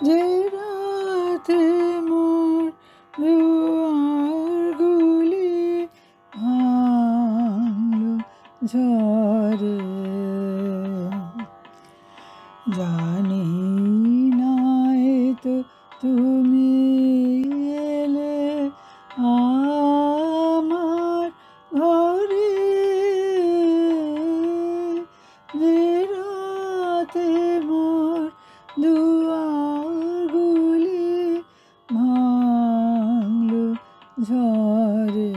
যে রাতে মোর দুয়ারগুলি ভাঙলো ঝড়ে, জানি নাই তো তুমি এলে আমার ঘরে, যে রাতে মোর দুয়ারগুলি ভাঙলো ঝড়ে,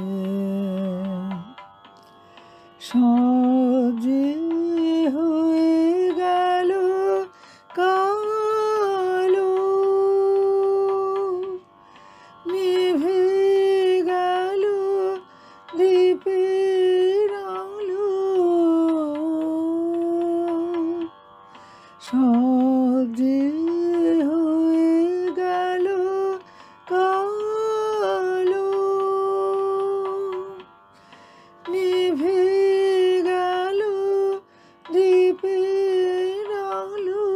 সব যে হয়ে গেল কালো, নিভে গেল দীপের আলো, সব যে হয়ে গেল কালো, নিভে গেল দীপের আলো,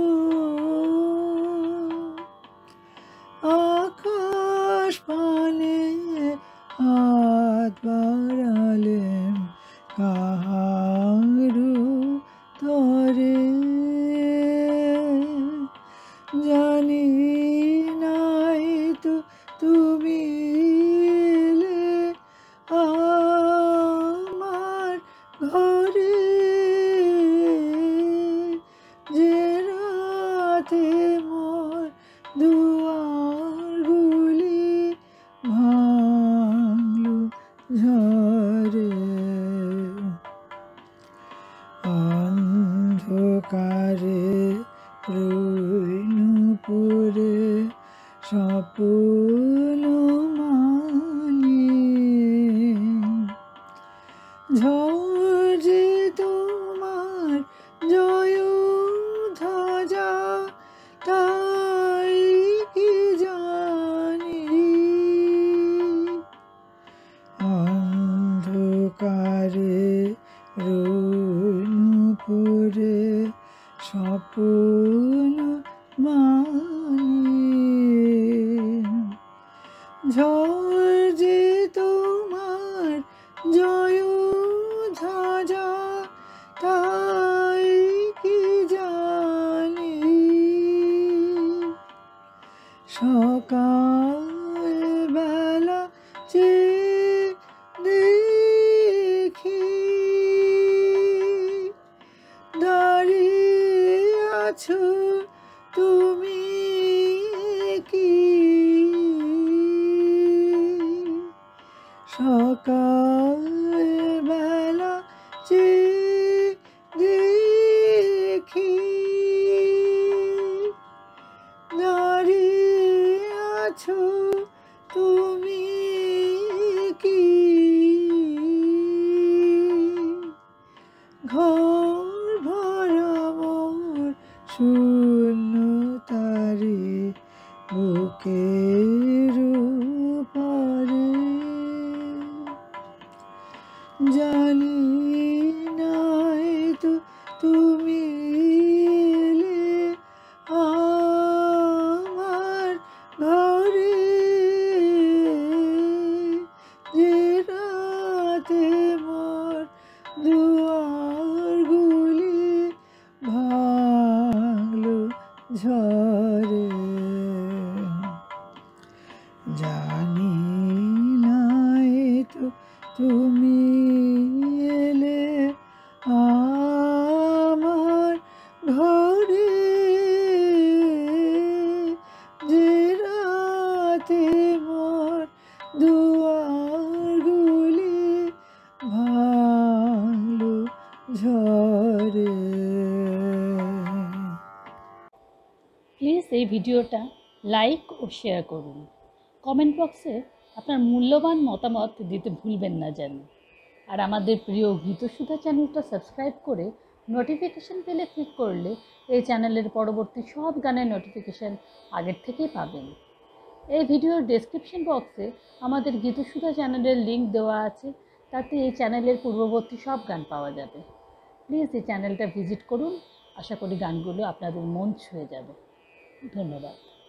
আকাশ পানে হাত বাড়ালেন কাহারু তরে, জানি নাই তো তুমি এলে আমার ঘরে, যে রাতে মোর দুয়ারগুলি ভাঙলো ঝড়ে, অন্ধকারে রইনুপুরে স্বপ্ন মানি, ঝড় যে তোমার জয় ধ্বজা তাই কি জানি, অন্ধকারে রইনুপুরে স্বপ্ন মানি, ঝড় যে তোমার জয় ধ্বজা তাই কি জানি, সকাল বেলা চেয়ে দেখি দাঁড়িয়ে আছো তুমি কি, সকাল বেলা চেয়ে দেখি দাঁড়িয়ে আছো তুমি কি, ঘর ভরা মোর শূন্যতারে বুকের উপরে, জানি নাই তো তুমি এলে আমার ঘরে, যে রাতে মোর দুয়ারগুলি ভাঙলো ঝড়ে, জানি নাই তো তুমি এলে আমার ঘরে, যে রাতে মোর দুয়ারগুলি ভাঙলো ঝড়ে। প্লিজ এই ভিডিওটা লাইক ও শেয়ার করুন। কমেন্ট বক্সে আপনার মূল্যবান মতামত দিতে ভুলবেন না যেন। আর আমাদের প্রিয় গীতসুধা চ্যানেলটা সাবস্ক্রাইব করে নোটিফিকেশান বেলে ক্লিক করলে এই চ্যানেলের পরবর্তী সব গানের নোটিফিকেশান আগের থেকেই পাবেন। এই ভিডিওর ডেসক্রিপশন বক্সে আমাদের গীতসুধা চ্যানেলের লিঙ্ক দেওয়া আছে, তাতে এই চ্যানেলের পূর্ববর্তী সব গান পাওয়া যাবে। প্লিজ এই চ্যানেলটা ভিজিট করুন, আশা করি গানগুলো আপনাদের মন ছুঁয়ে যাবে। ধন্যবাদ।